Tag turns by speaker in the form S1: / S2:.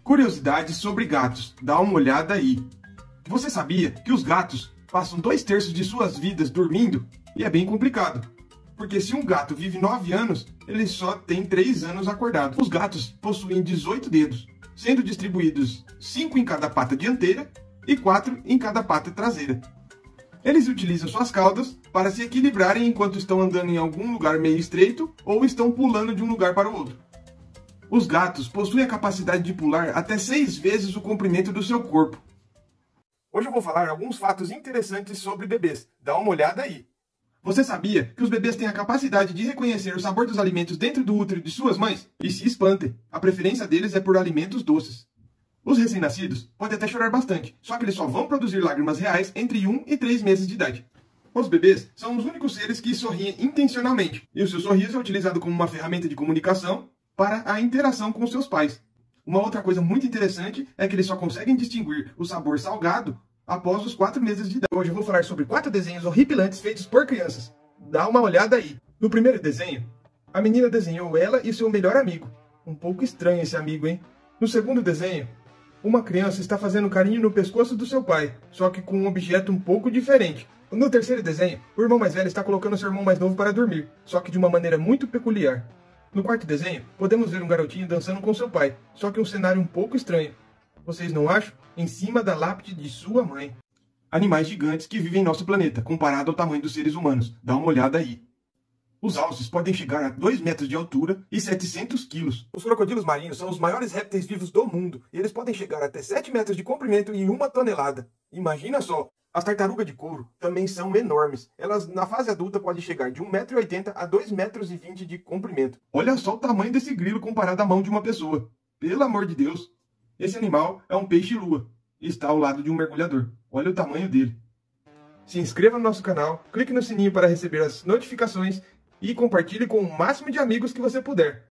S1: Curiosidades sobre gatos. Dá uma olhada aí. Você sabia que os gatos passam 2/3 de suas vidas dormindo? E é bem complicado. Porque se um gato vive 9 anos, ele só tem 3 anos acordado. Os gatos possuem 18 dedos, sendo distribuídos 5 em cada pata dianteira e 4 em cada pata traseira. Eles utilizam suas caudas para se equilibrarem enquanto estão andando em algum lugar meio estreito ou estão pulando de um lugar para o outro. Os gatos possuem a capacidade de pular até 6 vezes o comprimento do seu corpo. Hoje eu vou falar alguns fatos interessantes sobre bebês. Dá uma olhada aí. Você sabia que os bebês têm a capacidade de reconhecer o sabor dos alimentos dentro do útero de suas mães? E se espantem, a preferência deles é por alimentos doces. Os recém-nascidos podem até chorar bastante, só que eles só vão produzir lágrimas reais entre 1 e 3 meses de idade. Os bebês são os únicos seres que sorriem intencionalmente, e o seu sorriso é utilizado como uma ferramenta de comunicação para a interação com seus pais. Uma outra coisa muito interessante é que eles só conseguem distinguir o sabor salgado após os 4 meses de idade. Hoje eu vou falar sobre 4 desenhos horripilantes feitos por crianças. Dá uma olhada aí. No primeiro desenho, a menina desenhou ela e seu melhor amigo. Um pouco estranho esse amigo, hein? No segundo desenho, uma criança está fazendo carinho no pescoço do seu pai, só que com um objeto um pouco diferente. No terceiro desenho, o irmão mais velho está colocando seu irmão mais novo para dormir, só que de uma maneira muito peculiar. No quarto desenho, podemos ver um garotinho dançando com seu pai, só que um cenário um pouco estranho. Vocês não acham? Em cima da lápide de sua mãe. Animais gigantes que vivem em nosso planeta, comparado ao tamanho dos seres humanos. Dá uma olhada aí. Os alces podem chegar a 2 metros de altura e 700 quilos. Os crocodilos marinhos são os maiores répteis vivos do mundo, e eles podem chegar até 7 metros de comprimento e 1 tonelada. Imagina só! As tartarugas de couro também são enormes. Elas, na fase adulta, podem chegar de 1,80 m a 2,20 m de comprimento. Olha só o tamanho desse grilo comparado à mão de uma pessoa. Pelo amor de Deus! Esse animal é um peixe-lua e está ao lado de um mergulhador. Olha o tamanho dele. Se inscreva no nosso canal, clique no sininho para receber as notificações e compartilhe com o máximo de amigos que você puder.